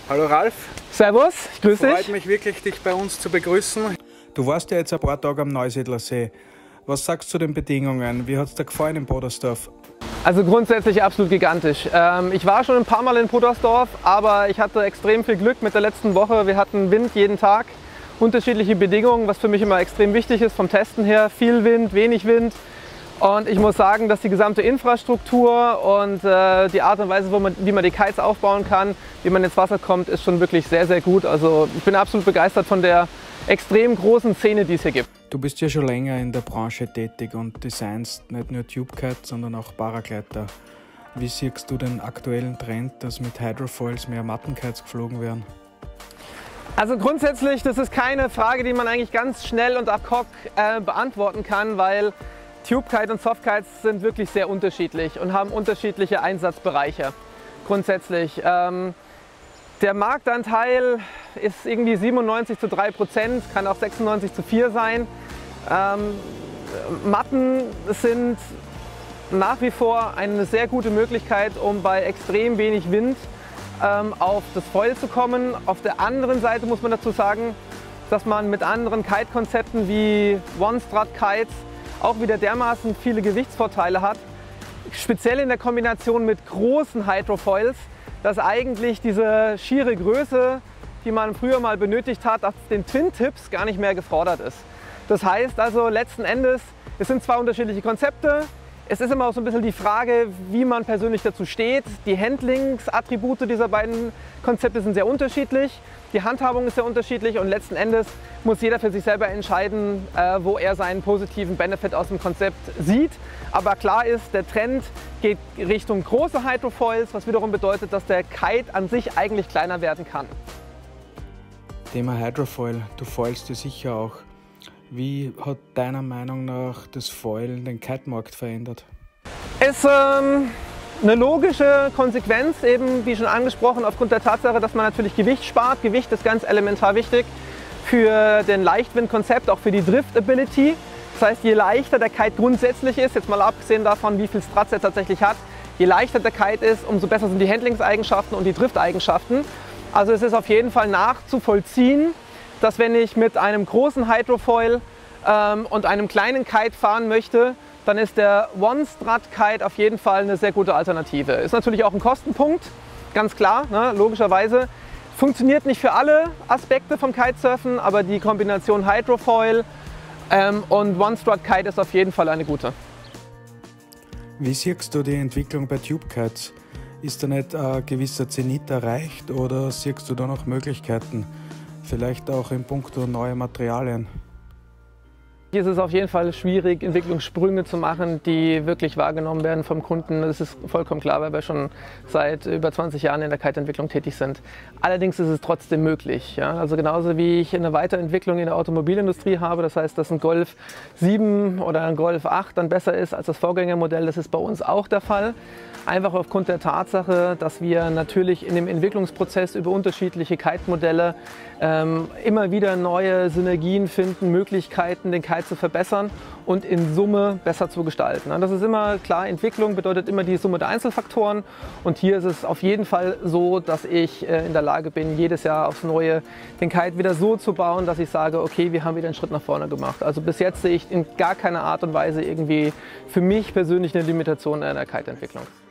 Hallo Ralf. Servus, ich grüße dich. Freut mich wirklich, dich bei uns zu begrüßen. Du warst ja jetzt ein paar Tage am Neusiedler See. Was sagst du zu den Bedingungen? Wie hat es dir gefallen in Podersdorf? Also grundsätzlich absolut gigantisch. Ich war schon ein paar Mal in Podersdorf, aber ich hatte extrem viel Glück mit der letzten Woche. Wir hatten Wind jeden Tag, unterschiedliche Bedingungen, was für mich immer extrem wichtig ist vom Testen her. Viel Wind, wenig Wind. Und ich muss sagen, dass die gesamte Infrastruktur und die Art und Weise, wie man die Kites aufbauen kann, wie man ins Wasser kommt, ist schon wirklich sehr, sehr gut. Also ich bin absolut begeistert von der extrem großen Szene, die es hier gibt. Du bist ja schon länger in der Branche tätig und designst nicht nur Tube-Kite, sondern auch Paragleiter. Wie siehst du den aktuellen Trend, dass mit Hydrofoils mehr Mattenkites geflogen werden? Also grundsätzlich, das ist keine Frage, die man eigentlich ganz schnell und ad hoc beantworten kann, weil Tube-Kite und Soft-Kites sind wirklich sehr unterschiedlich und haben unterschiedliche Einsatzbereiche. Grundsätzlich. Der Marktanteil ist irgendwie 97:3%, kann auch 96:4 sein. Matten sind nach wie vor eine sehr gute Möglichkeit, um bei extrem wenig Wind auf das Foil zu kommen. Auf der anderen Seite muss man dazu sagen, dass man mit anderen Kite-Konzepten wie One-Strut-Kites auch wieder dermaßen viele Gewichtsvorteile hat, speziell in der Kombination mit großen Hydrofoils, dass eigentlich diese schiere Größe, die man früher mal benötigt hat, auf den Twin-Tips gar nicht mehr gefordert ist. Das heißt also letzten Endes, es sind zwei unterschiedliche Konzepte. Es ist immer auch so ein bisschen die Frage, wie man persönlich dazu steht. Die Handlingsattribute dieser beiden Konzepte sind sehr unterschiedlich. Die Handhabung ist sehr unterschiedlich und letzten Endes muss jeder für sich selber entscheiden, wo er seinen positiven Benefit aus dem Konzept sieht. Aber klar ist, der Trend geht Richtung große Hydrofoils, was wiederum bedeutet, dass der Kite an sich eigentlich kleiner werden kann. Thema Hydrofoil, du foilst ja sicher auch. Wie hat deiner Meinung nach das Foilen den Kite-Markt verändert? Ist eine logische Konsequenz, eben wie schon angesprochen, aufgrund der Tatsache, dass man natürlich Gewicht spart. Gewicht ist ganz elementar wichtig für den Leichtwind-Konzept, auch für die Drift-Ability. Das heißt, je leichter der Kite grundsätzlich ist, jetzt mal abgesehen davon, wie viel Strats er tatsächlich hat, je leichter der Kite ist, umso besser sind die Handlingseigenschaften und die Drifteigenschaften. Also es ist auf jeden Fall nachzuvollziehen, dass wenn ich mit einem großen Hydrofoil und einem kleinen Kite fahren möchte, dann ist der One-Strut-Kite auf jeden Fall eine sehr gute Alternative. Ist natürlich auch ein Kostenpunkt, ganz klar, ne, logischerweise. Funktioniert nicht für alle Aspekte vom Kitesurfen, aber die Kombination Hydrofoil und One-Strut-Kite ist auf jeden Fall eine gute. Wie siehst du die Entwicklung bei Tube-Kites? Ist da nicht ein gewisser Zenit erreicht oder siehst du da noch Möglichkeiten? Vielleicht auch in puncto neue Materialien? Hier ist es auf jeden Fall schwierig, Entwicklungssprünge zu machen, die wirklich wahrgenommen werden vom Kunden. Das ist vollkommen klar, weil wir schon seit über 20 Jahren in der Kite-Entwicklung tätig sind. Allerdings ist es trotzdem möglich. Ja? Also genauso wie ich eine Weiterentwicklung in der Automobilindustrie habe, das heißt, dass ein Golf 7 oder ein Golf 8 dann besser ist als das Vorgängermodell, das ist bei uns auch der Fall. Einfach aufgrund der Tatsache, dass wir natürlich in dem Entwicklungsprozess über unterschiedliche Kite-Modelle immer wieder neue Synergien finden, Möglichkeiten, den Kite zu verbessern und in Summe besser zu gestalten. Das ist immer klar, Entwicklung bedeutet immer die Summe der Einzelfaktoren und hier ist es auf jeden Fall so, dass ich in der Lage bin, jedes Jahr aufs Neue den Kite wieder so zu bauen, dass ich sage, okay, wir haben wieder einen Schritt nach vorne gemacht. Also bis jetzt sehe ich in gar keiner Art und Weise irgendwie für mich persönlich eine Limitation in der Kite-Entwicklung.